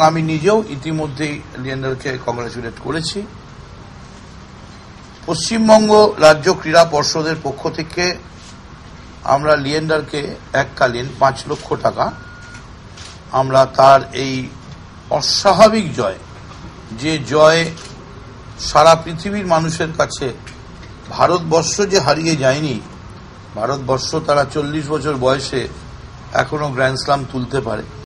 আমি নিজেও ইতিমধ্যেই লিয়েন্ডারকে কংগ্রেচুলেট করেছি। পশ্চিমবঙ্গ রাজ্য ক্রীড়া পর্ষদের পক্ষ থেকে আমরা লিয়েন্ডারকে এককালীন 5 লক্ষ টাকা আমরা তার এই অস্বাভাবিক জয়, যে জয় সারা পৃথিবীর মানুষের কাছে ভারতবর্ষ যে হারিয়ে যায়নি, ভারতবর্ষ তারা 40 বছর বয়সে এখনো গ্র্যান্ড স্লাম তুলতে পারে।